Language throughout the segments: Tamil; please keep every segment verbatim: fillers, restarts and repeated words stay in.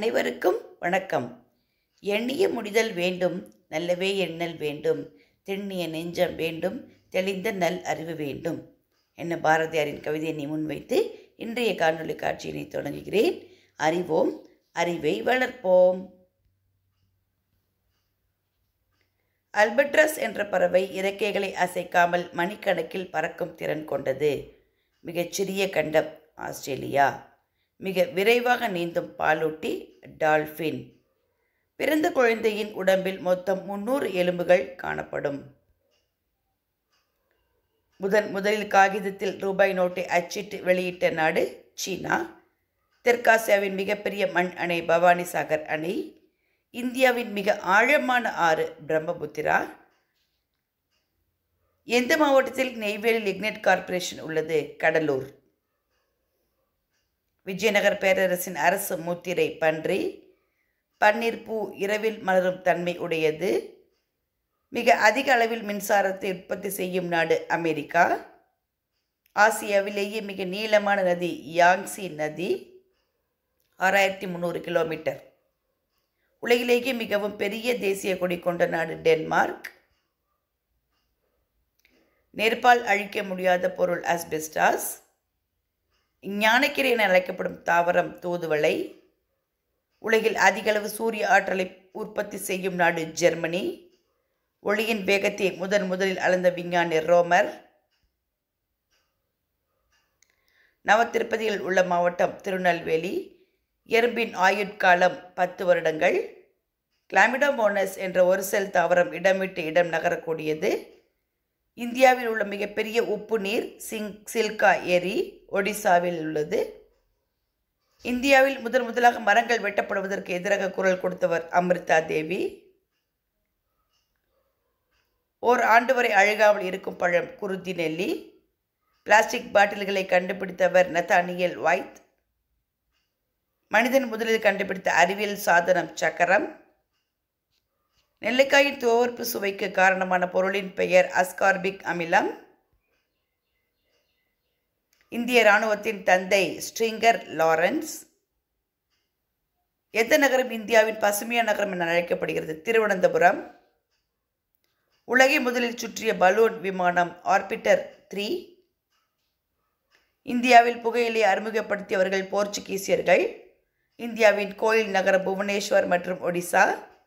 அனைவருக்கும் வணக்கம். எண்ணிய முடிதல் வேண்டும், நல்லவே எண்ணல் வேண்டும், திண்ணிய நெஞ்சம் வேண்டும், தெளிந்த நல் அறிவு வேண்டும் என்ன பாரதியாரின் கவிதையை முன்வைத்து இன்றைய காணொளி காட்சியினை தொடங்குகிறேன். அறிவோம், அறிவை வளர்ப்போம். அல்பட்ராஸ் என்ற பறவை இறக்கைகளை அசைக்காமல் மணிக்கணக்கில் பறக்கும் திறன் கொண்டது. மிகச்சிறிய கண்டம் ஆஸ்திரேலியா. மிக விரைவாக நீந்தும் பாலூட்டி டால்ஃபின். பிறந்த குழந்தையின் உடம்பில் மொத்தம் முன்னூறு எலும்புகள் காணப்படும். முதன் முதலில் காகிதத்தில் ரூபாய் நோட்டை அச்சிட்டு வெளியிட்ட நாடு சீனா. தெற்காசியாவின் மிகப்பெரிய மண் அணை பவானி சாகர் அணை. இந்தியாவின் மிக ஆழமான ஆறு பிரம்மபுத்திரா. எந்த மாவட்டத்தில் நெய்வேலி லிக்னைட் கார்ப்பரேஷன் உள்ளது? கடலூர். விஜயநகர் பேரரசின் அரசு முத்திரை பன்றி. பன்னீர் பூ இரவில் மலரும் தன்மை உடையது. மிக அதிக அளவில் மின்சாரத்தை உற்பத்தி செய்யும் நாடு அமெரிக்கா. ஆசியாவிலேயே மிக நீளமான நதி யாங்சி நதி, ஆறாயிரத்தி முந்நூறு கிலோமீட்டர். உலகிலேயே மிகவும் பெரிய தேசிய கொடி கொண்ட நாடு டென்மார்க். நெருப்பால் அழிக்க முடியாத பொருள் அஸ்பெஸ்டாஸ். ஞானக்கீரை என அழைக்கப்படும் தாவரம் தூதுவளை. உலகில் அதிகளவு சூரிய ஆற்றலை உற்பத்தி செய்யும் நாடு ஜெர்மனி. ஒளியின் வேகத்தை முதன் முதலில் அளந்த விஞ்ஞானி ரோமர். நவத்திருப்பதியில் உள்ள மாவட்டம் திருநெல்வேலி. எறும்பின் ஆயுட்காலம் பத்து வருடங்கள். கிளாமிடோமோனஸ் என்ற ஒரு செல் தாவரம் இடம் விட்டு இடம் நகரக்கூடியது. இந்தியாவில் உள்ள மிகப்பெரிய உப்பு நீர் சிங் சில்கா ஏரி ஒடிசாவில் உள்ளது. இந்தியாவில் முதன் முதலாக மரங்கள் வெட்டப்படுவதற்கு எதிராக குரல் கொடுத்தவர் அமிர்தா தேவி. ஓர் ஆண்டு வரை அழுகாமல் இருக்கும் பழம் குருதி நெல்லி. பிளாஸ்டிக் பாட்டில்களை கண்டுபிடித்தவர் நத்தானியல் வைத். மனிதன் முதலில் கண்டுபிடித்த அறிவியல் சாதனம் சக்கரம். நெல்லிக்காயின் துவர்ப்பு சுவைக்கு காரணமான பொருளின் பெயர் அஸ்கார்பிக் அமிலம். இந்திய இராணுவத்தின் தந்தை ஸ்ட்ரிங்கர் லாரன்ஸ். எந்த நகரம் இந்தியாவின் பசுமையான நகரம் என அழைக்கப்படுகிறது? திருவனந்தபுரம். உலகை முதலில் சுற்றிய பலூன் விமானம் ஆர்பிட்டர் த்ரீ. இந்தியாவில் புகையிலை அறிமுகப்படுத்தியவர்கள் போர்ச்சுகீசியர்கள். இந்தியாவின் கோயில் நகரம் புவனேஸ்வர் மற்றும் ஒடிசா.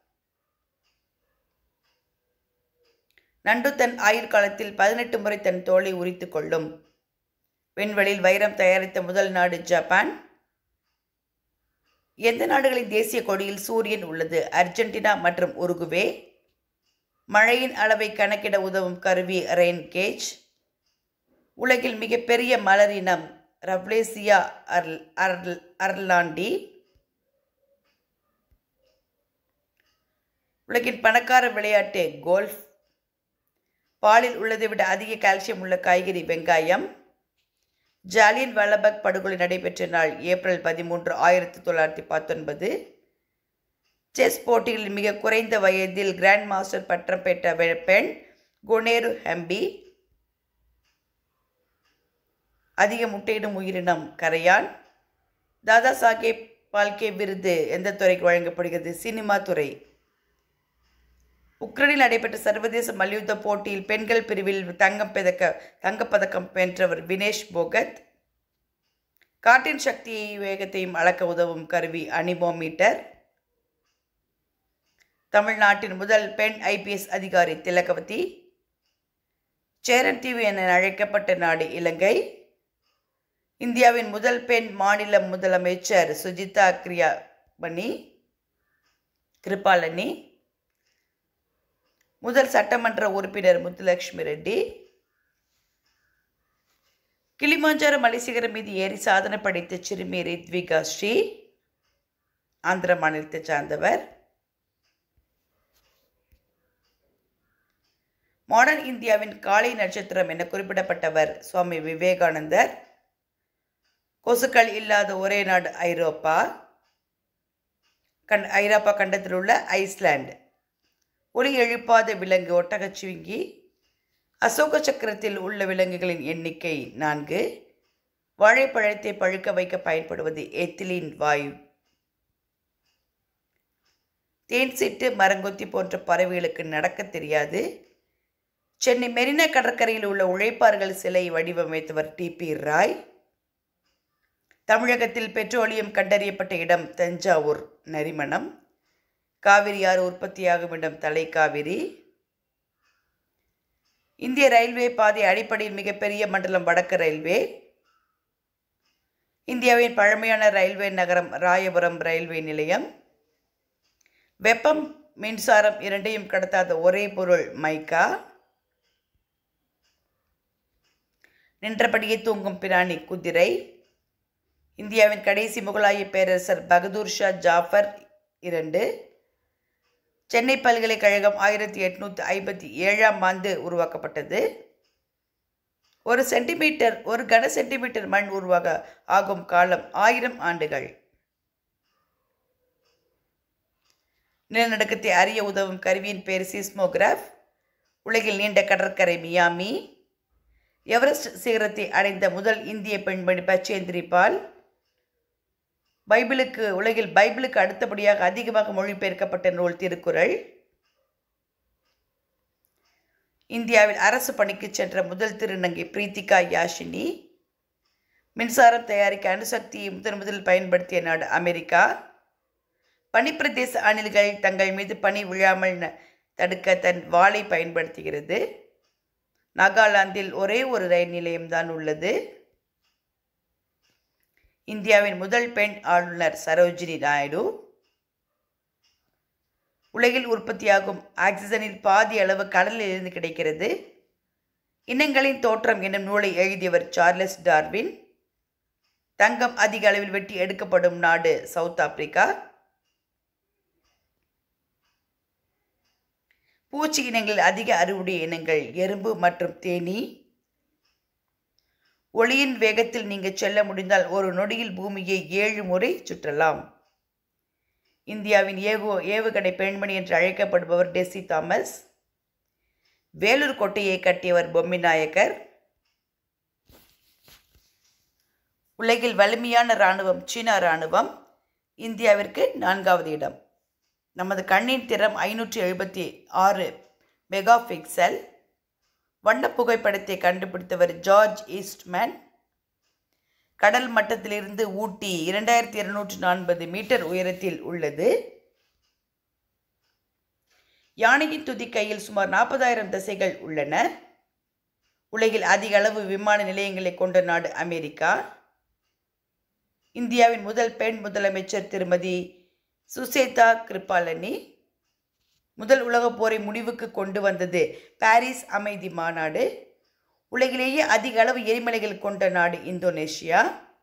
நண்டு தன் ஆயுட்காலத்தில் பதினெட்டு முறை தன் தோலை உரித்து கொள்ளும். விண்வெளியில் வைரம் தயாரித்த முதல் நாடு ஜப்பான். எந்த நாடுகளின் தேசிய கொடியில் சூரியன் உள்ளது? அர்ஜென்டினா மற்றும் உருகுவே. மழையின் அளவை கணக்கிட உதவும் கருவி ரெயின் கேஜ். உலகில் மிகப்பெரிய மலர் இனம் ரப்லேசியா அர்ல் அர்ல் அர்லாண்டி. உலகின் பணக்கார விளையாட்டு கோல்ஃப். பாலில் உள்ளதை விட அதிக கால்சியம் உள்ள காய்கறி வெங்காயம். ஜாலியன் வாலாபாக் படுகொலை நடைபெற்ற நாள் ஏப்ரல் பதிமூன்று ஆயிரத்தி தொள்ளாயிரத்தி பத்தொன்பது. செஸ் போட்டிகளில் மிக குறைந்த வயதில் கிராண்ட் மாஸ்டர் பட்டம் பெற்ற பெண் குனேரு ஹம்பி. அதிக முட்டையிடும் உயிரினம் கரையான். தாதா சாஹேப் பால்கே விருது எந்த துறைக்கு வழங்கப்படுகிறது? சினிமா துறை. உக்ரைனில் நடைபெற்ற சர்வதேச மல்யுத்த போட்டியில் பெண்கள் பிரிவில் தங்கம் பதக்க தங்கப்பதக்கம் வென்றவர் வினேஷ் போகத். காற்றின் சக்தியை வேகத்தையும் அளக்க உதவும் கருவி அனிமோமீட்டர். தமிழ்நாட்டின் முதல் பெண் ஐபிஎஸ் அதிகாரி திலகவதி. சேரன் தீவு என அழைக்கப்பட்ட நாடு இலங்கை. இந்தியாவின் முதல் பெண் மாநில முதலமைச்சர் சுஜிதா கிரியாபனி கிருபாலனி. முதல் சட்டமன்ற உறுப்பினர் முத்துலட்சுமி ரெட்டி. கிளிமாஞ்சாரோ மலைசிகரம் மீது ஏறி சாதனை படைத்த சிறுமி ரித்விகா ஸ்ரீ, ஆந்திர மாநிலத்தை சார்ந்தவர். மாடர்ன் இந்தியாவின் காலை நட்சத்திரம் என குறிப்பிடப்பட்டவர் சுவாமி விவேகானந்தர். கொசுக்கள் இல்லாத ஒரே நாடு ஐரோப்பா கண் ஐரோப்பா கண்டத்தில் உள்ள ஐஸ்லாந்து. ஒளி எழுப்பாத விலங்கு ஒட்டகச்சிவிங்கி. அசோக சக்கரத்தில் உள்ள விலங்குகளின் எண்ணிக்கை நான்கு. வாழைப்பழத்தை பழுக்க வைக்க பயன்படுவது எத்திலீன் வாயு. தேன் சிட்டு, மரங்கொத்தி போன்ற பறவைகளுக்கு நடக்க தெரியாது. சென்னை மெரினா கடற்கரையில் உள்ள உழைப்பார்கள் சிலை வடிவமைத்தவர் டி பி ராய். தமிழகத்தில் பெட்ரோலியம் கண்டறியப்பட்ட இடம் தஞ்சாவூர் நரிமணம். காவிரி ஆறு உற்பத்தியாகும் இடம் தலைக்காவிரி. இந்திய ரயில்வே பாதை அடிப்படையில் மிகப்பெரிய மண்டலம் வடக்கு ரயில்வே. இந்தியாவின் பழமையான ரயில்வே நகரம் ராயபுரம் ரயில்வே நிலையம். வெப்பம், மின்சாரம் இரண்டையும் கடத்தாத ஒரே பொருள் மைக்கா. நின்றபடியே தூங்கும் பிராணி குதிரை. இந்தியாவின் கடைசி முகலாய பேரரசர் பகதூர் ஷா ஜாஃபர் இரண்டு. சென்னை பல்கலைக்கழகம் ஆயிரத்தி எட்நூற்றி ஐம்பத்தி ஏழாம் ஆண்டு உருவாக்கப்பட்டது. ஒரு சென்டிமீட்டர் ஒரு கன சென்டிமீட்டர் மண் உருவாக ஆகும் காலம் ஆயிரம் ஆண்டுகள். நிலநடுக்கத்தை அறிய உதவும் கருவியின் பெயர் சிஸ்மோகிராஃப். உலகில் நீண்ட கடற்கரை மியாமி. எவரெஸ்ட் சிகரத்தை அடைந்த முதல் இந்திய பெண்மணி பச்சேந்திரி பால். பைபிளுக்கு உலகில் பைபிளுக்கு அடுத்தபடியாக அதிகமாக மொழிபெயர்க்கப்பட்ட நூல் திருக்குறள். இந்தியாவில் அரசு பணிக்கு சென்ற முதல் திருநங்கை பிரீத்திகா யாஷினி. மின்சாரம் தயாரிக்க அணுசக்தியை முதன் முதலில் பயன்படுத்திய நாடு அமெரிக்கா. பனிப்பிரதேச அணில்கள் தங்கள் மீது பனி விழாமல் தடுக்க தன் வாளை பயன்படுத்துகிறது. நாகாலாந்தில் ஒரே ஒரு ரயில் நிலையம்தான் உள்ளது. இந்தியாவின் முதல் பெண் ஆளுநர் சரோஜினி நாயுடு. உலகில் உற்பத்தியாகும் ஆக்சிஜனில் பாதி அளவு கடலில் இருந்து கிடைக்கிறது. இனங்களின் தோற்றம் என்னும் நூலை எழுதியவர் சார்லஸ் டார்வின். தங்கம் அதிக அளவில் வெட்டி எடுக்கப்படும் நாடு சவுத் ஆப்பிரிக்கா. பூச்சி இனங்களில் அதிக அறுவடை இனங்கள் எறும்பு மற்றும் தேனீ. ஒளியின் வேகத்தில் நீங்கள் செல்ல முடிந்தால் ஒரு நொடியில் பூமியை ஏழு முறை சுற்றலாம். இந்தியாவின் ஏகோ ஏவுகணை பெண்மணி என்று அழைக்கப்படுபவர் டெசி தாமஸ். வேலூர் கோட்டையை கட்டியவர் பொம்மி நாயக்கர். உலகில் வலிமையான இராணுவம் சீனா இராணுவம். இந்தியாவிற்கு நான்காவது இடம். நமது கண்ணின் திறம் ஐநூற்றி எழுபத்தி ஆறு மெகா பிக்சல். வண்ண புகைப்படத்தை கண்டுபிடித்தவர் ஜார்ஜ் ஈஸ்ட்மேன். கடல் மட்டத்திலிருந்து ஊட்டி இரண்டாயிரத்தி இருநூற்றி நாற்பது மீட்டர் உயரத்தில் உள்ளது. யானையின் துதிக்கையில் சுமார் நாற்பதாயிரம் தசைகள் உள்ளன. உலகில் அதிக அளவு விமான நிலையங்களை கொண்ட நாடு அமெரிக்கா. இந்தியாவின் முதல் பெண் முதலமைச்சர் திருமதி சுசேதா கிருபாலனி. முதல் உலகப் போரை முடிவுக்கு கொண்டு வந்தது பாரிஸ் அமைதி மாநாடு. உலகிலேயே அதிக அளவு எரிமலைகள் கொண்ட நாடு இந்தோனேஷியா.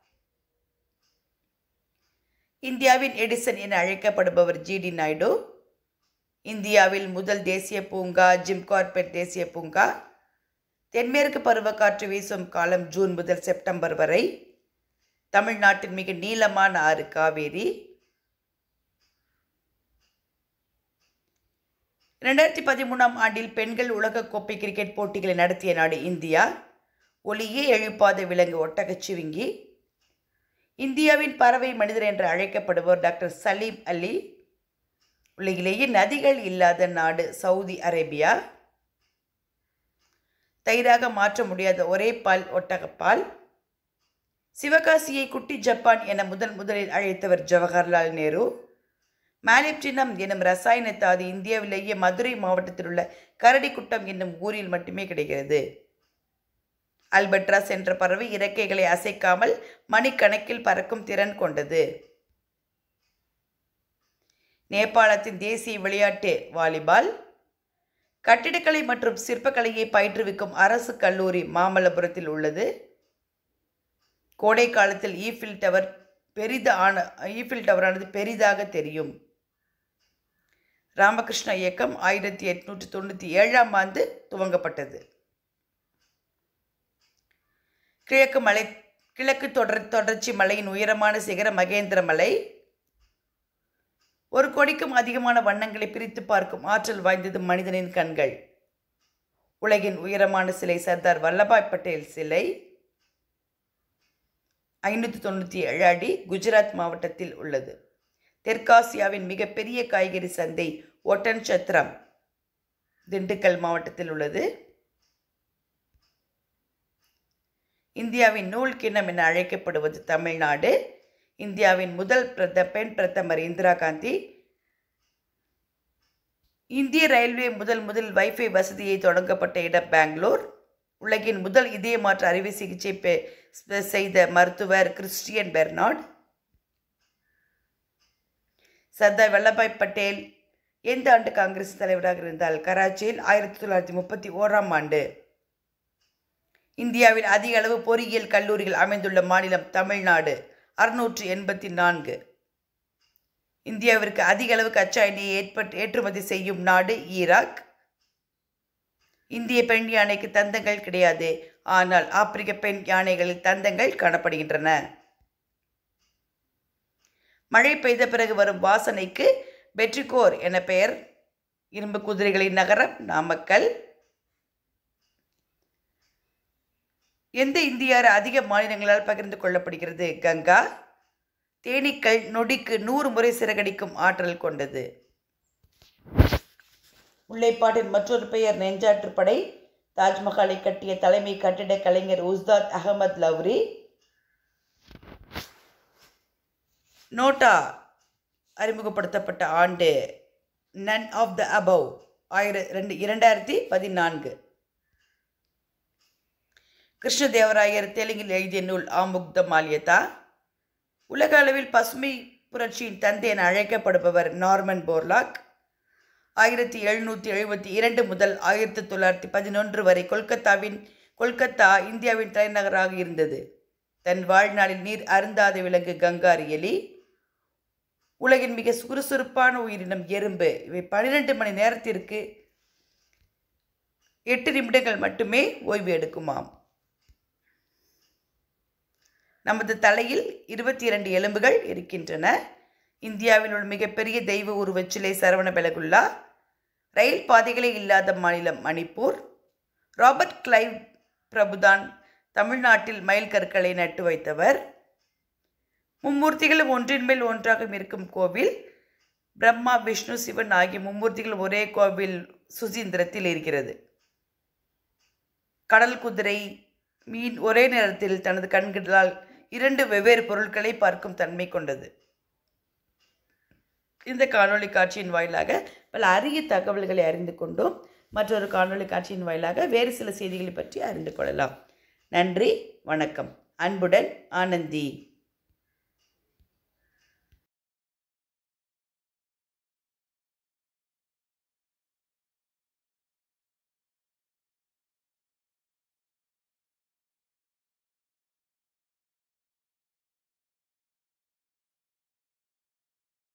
இந்தியாவின் எடிசன் என அழைக்கப்படுபவர் ஜி டி நாயுடு. இந்தியாவில் முதல் தேசிய பூங்கா ஜிம் கார்பெட் தேசிய பூங்கா. தென்மேற்கு பருவக்காற்று வீசும் காலம் ஜூன் முதல் செப்டம்பர் வரை. தமிழ்நாட்டின் மிக நீளமான ஆறு காவேரி. இரண்டாயிரத்தி பதிமூணாம் ஆண்டில் பெண்கள் உலகக்கோப்பை கிரிக்கெட் போட்டிகளை நடத்திய நாடு இந்தியா. ஒளியே எழுப்பாத விலங்கு ஒட்டகச்சிவிங்கி. இந்தியாவின் பறவை மனிதர் என்று அழைக்கப்படுபவர் டாக்டர் சலீம் அலி. உலகிலேயே நதிகள் இல்லாத நாடு சவுதி அரேபியா. தயிராக மாற்ற முடியாத ஒரே பால் ஒட்டகப்பால். சிவகாசியை குட்டி ஜப்பான் என முதன் முதலில் அழைத்தவர் ஜவஹர்லால் நேரு. மாலிப்டினம் எனும் ரசாயன தாது இந்தியாவிலேயே மதுரை மாவட்டத்தில் உள்ள கரடிக்குட்டம் என்னும் ஊரில் மட்டுமே கிடைக்கிறது. அல்பட்ராஸ் என்ற பறவை இறக்கைகளை அசைக்காமல் மணிக்கணக்கில் பறக்கும் திறன் கொண்டது. நேபாளத்தின் தேசிய விளையாட்டு வாலிபால். கட்டிடக்கலை மற்றும் சிற்பக்கலையை பயிற்றுவிக்கும் அரசு கல்லூரி மாமல்லபுரத்தில் உள்ளது. கோடை காலத்தில் ஈஃபில் டவர் பெரிதான ஈஃபில் டவரானது பெரிதாக தெரியும். ராமகிருஷ்ண இயக்கம் ஆயிரத்தி எட்நூற்றி தொண்ணூற்றி ஏழாம் ஆண்டு துவங்கப்பட்டது. கிழக்கு மலை கிழக்கு தொடர் தொடர்ச்சி மலையின் உயரமான சிகரம் மகேந்திர மலை. ஒரு கோடிக்கும் அதிகமான வண்ணங்களை பிரித்து பார்க்கும் ஆற்றல் வாய்ந்தது மனிதனின் கண்கள். உலகின் உயரமான சிலை சர்தார் வல்லபாய் பட்டேல் சிலை. ஐநூற்றி தொண்ணூற்றி ஏழு அடி குஜராத் மாவட்டத்தில் உள்ளது. தெற்காசியாவின் மிகப்பெரிய காய்கறி சந்தை ஒட்டன்சத்திரம் திண்டுக்கல் மாவட்டத்தில் உள்ளது. இந்தியாவின் நூல் கிண்ணம் என அழைக்கப்படுவது தமிழ்நாடு. இந்தியாவின் முதல் பிரத பெண் பிரதமர் இந்திரா காந்தி. இந்திய ரயில்வே முதல் முதல் வைஃபை வசதியை தொடங்கப்பட்ட இடம் பெங்களூர். உலகின் முதல் இதய மாற்று அறுவை சிகிச்சை செய்த மருத்துவர் கிறிஸ்டியன் பெர்னார்ட். சர்தார் வல்லபாய் பட்டேல் எந்த ஆண்டு காங்கிரஸ் தலைவராக இருந்தால் கராச்சியில் ஆயிரத்தி தொள்ளாயிரத்தி முப்பத்தி ஓராம் ஆண்டு. இந்தியாவில் அதிக அளவு பொறியியல் கல்லூரிகள் அமைந்துள்ள மாநிலம் தமிழ்நாடு, அறுநூற்று எண்பத்தி நான்கு. இந்தியாவிற்கு அதிக அளவு கச்சா எண்ணெயை ஏற்பட்டு ஏற்றுமதி செய்யும் நாடு ஈராக். இந்திய பெண் யானைக்கு தந்தங்கள் கிடையாது, ஆனால் ஆப்பிரிக்க பெண் யானைகளில் தந்தங்கள் காணப்படுகின்றன. மழை பெய்த பிறகு வரும் வாசனைக்கு பெட்ரிகோர் என பெயர். இரும்பு குதிரைகளின் நகரம் நாமக்கல். எந்த இந்திய ஆறு அதிக மாநிலங்களால் பகிர்ந்து கொள்ளப்படுகிறது? கங்கா. தேனீக்கள் நொடிக்கு நூறு முறை சிறகடிக்கும் ஆற்றல் கொண்டது. முல்லைப்பாட்டின் மற்றொரு பெயர் நெஞ்சாற்றுப்படை. தாஜ்மஹாலை கட்டிய தலைமை கட்டிட கலைஞர் உஸ்தாத் அகமது லவ்ரி. நோட்டா அறிமுகப்படுத்தப்பட்ட ஆண்டு நன் ஆஃப் த அபவ் ஆயிர ரெண்டு இரண்டாயிரத்தி பதினான்கு. கிருஷ்ணதேவராயர் தெலுங்கில் எழுதிய நூல் ஆமுக்த மால்யதா. உலக அளவில் பசுமை புரட்சியின் தந்தை என அழைக்கப்படுபவர் நார்மன் போர்லாக். ஆயிரத்தி எழுநூற்றி எழுபத்தி இரண்டு முதல் ஆயிரத்தி தொள்ளாயிரத்தி பதினொன்று வரை கொல்கத்தாவின் கொல்கத்தா இந்தியாவின் தலைநகராக இருந்தது. தன் வாழ்நாளில் நீர் அருந்தாத விலங்கு கங்காரு எலி. உலகின் மிக சுறுசுறுப்பான உயிரினம் எறும்பு. இவை பன்னிரெண்டு மணி நேரத்திற்கு எட்டு நிமிடங்கள் மட்டுமே ஓய்வு எடுக்குமாம். நமது தலையில் இருபத்தி இரண்டு எலும்புகள் இருக்கின்றன. இந்தியாவில் உள்ள மிகப்பெரிய தெய்வ உருவச்சிலை சரவணபெலகுல்லா. ரயில் பாதைகளே இல்லாத மாநிலம் மணிப்பூர். ராபர்ட் கிளைவ் பிரபுதான் தமிழ்நாட்டில் மைல் கற்களை நட்டு வைத்தவர். மும்மூர்த்திகளும் ஒன்றின் மேல் ஒன்றாக இருக்கும் கோவில். பிரம்மா விஷ்ணு சிவன் ஆகிய மும்மூர்த்திகள் ஒரே கோவில் சுசீந்திரத்தில் இருக்கிறது. கடல் குதிரை மீன் ஒரே நேரத்தில் தனது கண்களால் இரண்டு வெவ்வேறு பொருட்களை பார்க்கும் தன்மை கொண்டது. இந்த காணொளி காட்சியின் வாயிலாக பல அரிய தகவல்களை அறிந்து கொண்டோம். மற்றொரு காணொளி காட்சியின் வாயிலாக வேறு சில செய்திகளை பற்றி அறிந்து கொள்ளலாம். நன்றி, வணக்கம். அன்புடன் ஆனந்தி.